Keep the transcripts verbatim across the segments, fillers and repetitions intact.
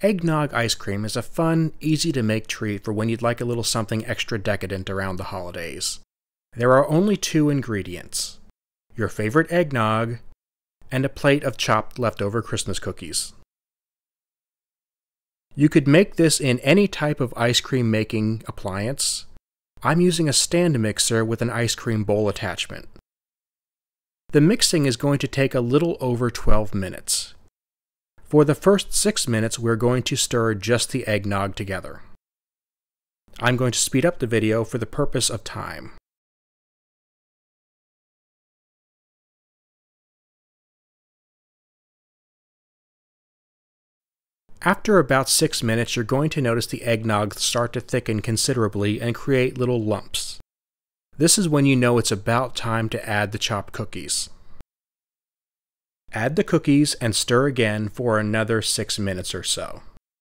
Eggnog ice cream is a fun, easy-to-make treat for when you'd like a little something extra decadent around the holidays. There are only two ingredients: your favorite eggnog and a plate of chopped leftover Christmas cookies. You could make this in any type of ice cream making appliance. I'm using a stand mixer with an ice cream bowl attachment. The mixing is going to take a little over twelve minutes. For the first six minutes, we're going to stir just the eggnog together. I'm going to speed up the video for the purpose of time. After about six minutes, you're going to notice the eggnog start to thicken considerably and create little lumps. This is when you know it's about time to add the chopped cookies. Add the cookies and stir again for another six minutes or so.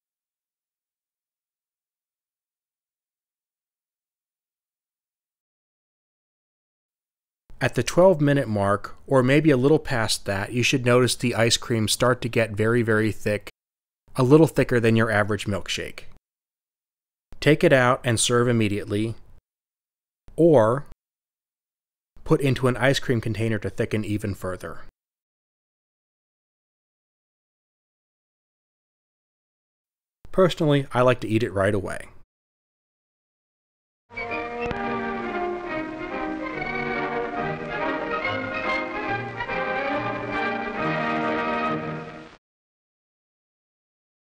At the twelve minute mark, or maybe a little past that, you should notice the ice cream start to get very, very thick, a little thicker than your average milkshake. Take it out and serve immediately, or put into an ice cream container to thicken even further. Personally, I like to eat it right away.